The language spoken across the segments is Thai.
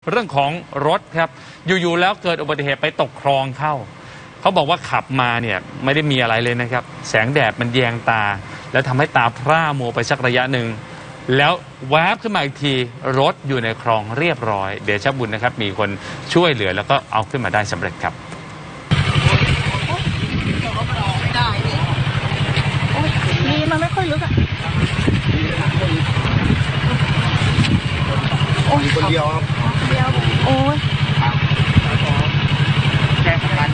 เรื่องของรถครับอยู่ๆแล้วเกิดอุบัติเหตุไปตกคลองเข้าเขาบอกว่าขับมาเนี่ยไม่ได้มีอะไรเลยนะครับแสงแดดมันแยงตาแล้วทำให้ตาพร่ามัวไปสักระยะหนึ่งแล้วแวบขึ้นมาอีกทีรถอยู่ในคลองเรียบร้อยเดชบุญนะครับมีคนช่วยเหลือแล้วก็เอาขึ้นมาได้สำเร็จครับนี่มันไม่ค่อยลึกอ่ะโอ้ยคนเดียวครับเดียวโอ้ยแค่กัน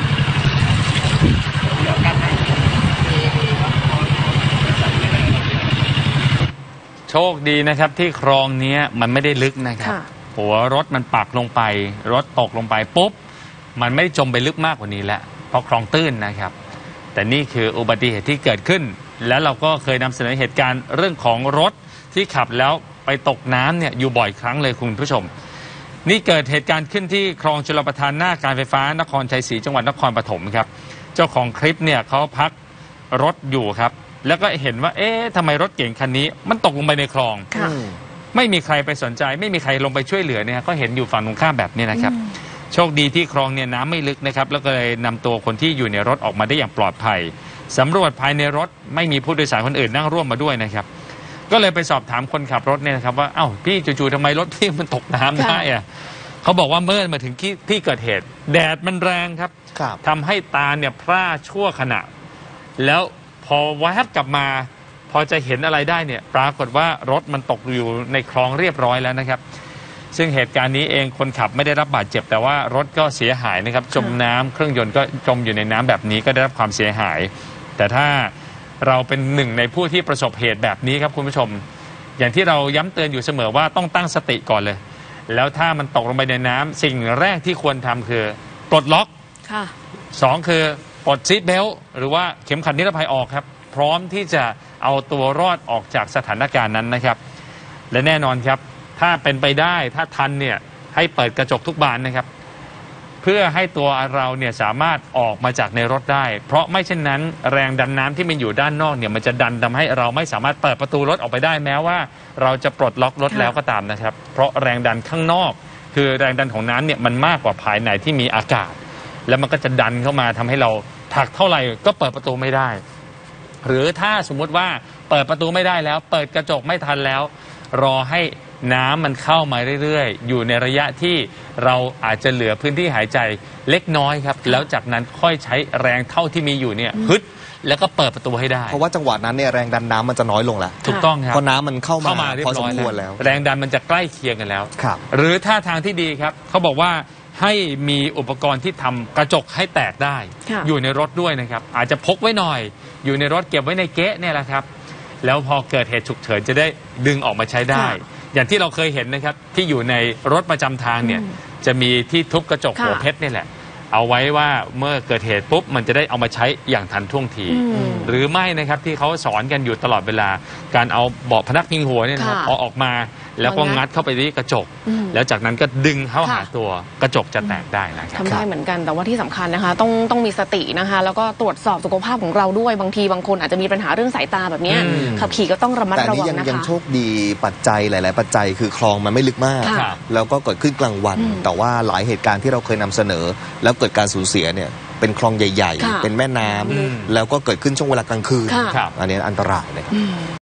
โชคดีนะครับที่คลองนี้มันไม่ได้ลึกนะครับหัวรถมันปักลงไปรถตกลงไปปุ๊บมันไม่ได้จมไปลึกมากกว่านี้แล้วเพราะคลองตื้นนะครับแต่นี่คืออุบัติเหตุที่เกิดขึ้นแล้วเราก็เคยนำเสนอเหตุการณ์เรื่องของรถที่ขับแล้วไปตกน้ำเนี่ยอยู่บ่อยครั้งเลยคุณผู้ชมนี่เกิดเหตุการณ์ขึ้นที่คลองชลประทานหน้าการไฟฟ้านครชัยศรีจังหวัดนครปฐมครับเจ้าของคลิปเนี่ยเขาพักรถอยู่ครับแล้วก็เห็นว่าเอ๊ะทำไมรถเก๋งคันนี้มันตกลงไปในคลองไม่มีใครไปสนใจไม่มีใครลงไปช่วยเหลือเนี่ยก็เห็นอยู่ฝั่งตรงข้ามแบบนี้นะครับโชคดีที่คลองเนี่ยน้ำไม่ลึกนะครับแล้วก็เลยนำตัวคนที่อยู่ในรถออกมาได้อย่างปลอดภัยสำรวจภายในรถไม่มีผู้โดยสารคนอื่นนั่งร่วมมาด้วยนะครับก็เลยไปสอบถามคนขับรถเนี่ยนะครับว่าเอ้าพี่จู่ๆทำไมรถพี่มันตกน้ำได้อะเขาบอกว่าเมื่อมาถึงที่เกิดเหตุแดดมันแรงครับทำให้ตาเนี่ยพร่าชั่วขณะแล้วพอแวบกลับมาพอจะเห็นอะไรได้เนี่ยปรากฏว่ารถมันตกอยู่ในคลองเรียบร้อยแล้วนะครับซึ่งเหตุการณ์นี้เองคนขับไม่ได้รับบาดเจ็บแต่ว่ารถก็เสียหายนะครับจมน้ำเครื่องยนต์ก็จมอยู่ในน้ำแบบนี้ก็ได้รับความเสียหายแต่ถ้าเราเป็นหนึ่งในผู้ที่ประสบเหตุแบบนี้ครับคุณผู้ชมอย่างที่เราย้ำเตือนอยู่เสมอว่าต้องตั้งสติก่อนเลยแล้วถ้ามันตกลงไปในน้ำสิ่งแรกที่ควรทำคือปลดล็อกสองคือปลดซีทเบลต์หรือว่าเข็มขัดนิรภัยออกครับพร้อมที่จะเอาตัวรอดออกจากสถานการณ์นั้นนะครับและแน่นอนครับถ้าเป็นไปได้ถ้าทันเนี่ยให้เปิดกระจกทุกบานนะครับเพื่อให้ตัวเราเนี่ยสามารถออกมาจากในรถได้เพราะไม่เช่นนั้นแรงดันน้ำที่มันอยู่ด้านนอกเนี่ยมันจะดันทำให้เราไม่สามารถเปิดประตูรถออกไปได้แม้ว่าเราจะปลดล็อกรถแล้วก็ตามนะครับเพราะแรงดันข้างนอกคือแรงดันของน้ำเนี่ยมันมากกว่าภายในที่มีอากาศแล้วมันก็จะดันเข้ามาทำให้เราผลักเท่าไหร่ก็เปิดประตูไม่ได้หรือถ้าสมมุติว่าเปิดประตูไม่ได้แล้วเปิดกระจกไม่ทันแล้วรอให้น้ำมันเข้ามาเรื่อยๆอยู่ในระยะที่เราอาจจะเหลือพื้นที่หายใจเล็กน้อยครับแล้วจากนั้นค่อยใช้แรงเท่าที่มีอยู่เนี่ยฮึดแล้วก็เปิดประตูให้ได้เพราะว่าจังหวะนั้นเนี่ยแรงดันน้ำมันจะน้อยลงแล้วถูกต้องครับเพราะน้ำมันเข้ามาเรียบร้อยแล้วแรงดันมันจะใกล้เคียงกันแล้วหรือท่าทางที่ดีครับเขาบอกว่าให้มีอุปกรณ์ที่ทำกระจกให้แตกได้อยู่ในรถด้วยนะครับอาจจะพกไว้หน่อยอยู่ในรถเก็บไว้ในเก๊ะเนี่ยแหละครับแล้วพอเกิดเหตุฉุกเฉินจะได้ดึงออกมาใช้ได้อย่างที่เราเคยเห็นนะครับที่อยู่ในรถประจำทางเนี่ยจะมีที่ทุบกระจกหัวเพชรนี่แหละเอาไว้ว่าเมื่อเกิดเหตุปุ๊บมันจะได้เอามาใช้อย่างทันท่วงทีหรือไม่นะครับที่เขาสอนกันอยู่ตลอดเวลาการเอาเบาะพนักพิงหัวเนี่ยนะครับเอาออกมาแล้วก็งัดเข้าไปที่กระจกแล้วจากนั้นก็ดึงเข้าหาตัวกระจกจะแตกได้นะครับทำได้เหมือนกันแต่ว่าที่สำคัญนะคะต้องมีสตินะคะแล้วก็ตรวจสอบสุขภาพของเราด้วยบางทีบางคนอาจจะมีปัญหาเรื่องสายตาแบบนี้ขับขี่ก็ต้องระมัดระวังนะคะแต่นี่ยังโชคดีปัจจัยหลายๆปัจจัยคือคลองมันไม่ลึกมากแล้วก็เกิดขึ้นกลางวันแต่ว่าหลายเหตุการณ์ที่เราเคยนำเสนอแล้วเกิดการสูญเสียเนี่ยเป็นคลองใหญ่ๆเป็นแม่น้ำแล้วก็เกิดขึ้นช่วงเวลากลางคืนอันนี้อันตรายเลย